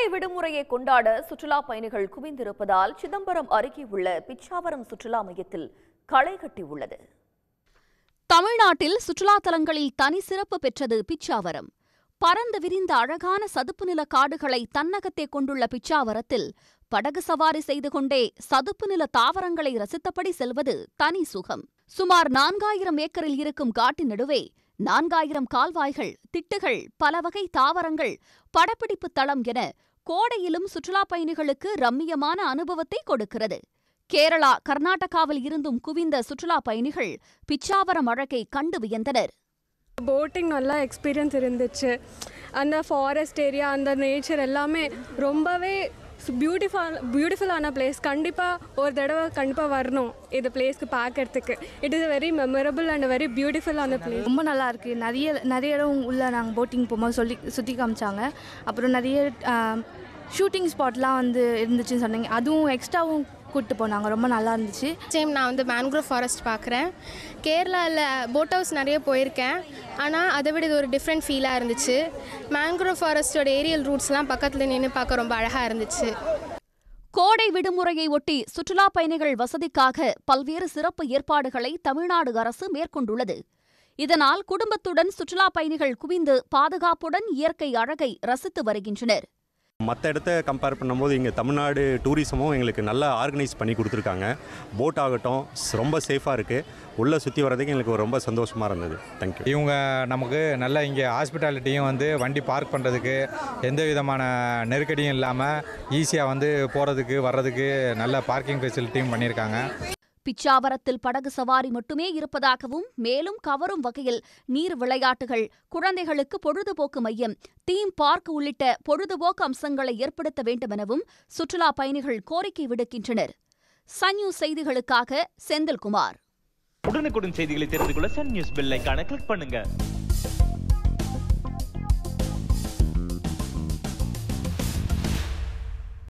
விடுமுறையை கொண்டாட சுற்றுலா பயணிகள் குவிந்திருப்பதால் சிதம்பரம் அருகே உள்ள பிச்சாவரம் சுற்றுலா மையத்தில் களை கட்டியுள்ளது. தமிழ்நாட்டில் சுற்றுலா தலங்களில் தனி சிறப்பு பெற்றது பிச்சாவரம். பரந்து விரிந்த அழகான சதுப்பு நில காடுகளை தன்னகத்தே கொண்டுள்ள பிச்சாவரத்தில் படகு சவாரி செய்து கொண்டே சதுப்பு நில தாவரங்களை ரசித்தபடி செல்வது தனி சுகம். சுமார் 4000 ஏக்கரில் இருக்கும் காட்டின் நடுவே 4000 கால்வாய்கள், திட்டுகள், பல வகை தாவரங்கள், படப்பிடிப்பு தளம் என கோடையிலும் சுற்றுலா பயணிகளுக்கு ரம்மியமான அனுபவத்தை கொடுக்கிறது. கேரளா, கர்நாடகாவில் இருந்தும் குவிந்த சுற்றுலா பயணிகள் பிச்சாவரம் அழகை கண்டு வியந்தனர். போட்டிங் நல்லா எக்ஸ்பீரியன்ஸ் இருந்துச்சு. அந்த ஃபாரஸ்ட் ஏரியா, அந்த நேச்சர் எல்லாமே ரொம்பவே பியூட்டிஃபுல்லான பிளேஸ். கண்டிப்பாக ஒரு தடவை கண்டிப்பாக வரணும் இந்த பிளேஸ்க்கு பார்க்கறதுக்கு. It is very memorable and very பியூட்டிஃபுல்லான பிளேஸ். ரொம்ப நல்லா இருக்குது. நிறைய இடம் உள்ள நாங்கள் போட்டிங் போகும்போது சுற்றி காமிச்சாங்க. அப்புறம் நிறைய ஷூட்டிங் ஸ்பாட்லாம் இருந்துச்சுன்னு சொன்னீங்க. அதுவும் எக்ஸ்ட்ராவும் கூப்பிட்டு போனாங்க. ரொம்ப நல்லா இருந்துச்சு. நான் மேன்க்ரோவ் ஃபாரஸ்ட் பார்க்குறேன். கேரளாவில் போட் ஹவுஸ் நிறைய போயிருக்கேன். ஆனால் அதை விட இது ஒரு டிஃப்ரெண்ட் ஃபீலாக இருந்துச்சு. மேன்க்ரோவ் ஃபாரஸ்டோட ஏரியல் ரூட்ஸ்லாம் பக்கத்தில் நின்று பார்க்க ரொம்ப அழகாக இருந்துச்சு. கோடை விடுமுறையை ஒட்டி சுற்றுலா பயணிகள் வசதிக்காக பல்வேறு சிறப்பு ஏற்பாடுகளை தமிழ்நாடு அரசு மேற்கொண்டுள்ளது. இதனால் குடும்பத்துடன் சுற்றுலா பயணிகள் குவிந்து பாதுகாப்புடன் இயற்கை அழகை ரசித்து வருகின்றனர். மற்ற இடத்த கம்பேர் பண்ணும்போது இங்கே தமிழ்நாடு டூரிசமும் எங்களுக்கு நல்லா ஆர்கனைஸ் பண்ணி கொடுத்துருக்காங்க. போட் ஆகட்டும் ரொம்ப சேஃபாக இருக்குது. உள்ளே சுற்றி வர்றதுக்கு எங்களுக்கு ரொம்ப சந்தோஷமாக இருந்தது. தேங்க்யூ. இவங்க நமக்கு நல்லா இங்கே ஹாஸ்பிட்டாலிட்டியும் வண்டி பார்க் பண்ணுறதுக்கு எந்த விதமான நெருக்கடியும் இல்லாமல் ஈஸியாக போகிறதுக்கு வர்றதுக்கு நல்ல பார்க்கிங் ஃபெசிலிட்டியும் பண்ணியிருக்காங்க. பிச்சாவரத்தில் படகு சவாரி மட்டுமே இருப்பதாகவும், மேலும் கவரும் வகையில் நீர் விளையாட்டுகள், குழந்தைகளுக்கு பொழுதுபோக்கு மையம், தீம் பார்க் உள்ளிட்ட பொழுதுபோக்கு அம்சங்களை ஏற்படுத்த வேண்டுமெனவும் சுற்றுலா பயணிகள் கோரிக்கை விடுக்கின்றனர். சன் நியூஸ் செய்திகளுக்காக செந்தில்குமார். உடனுக்குடன் செய்திகளை தெரிந்து கொள்ள சன் நியூஸ் பெல் ஐகானை கிளிக் பண்ணுங்க.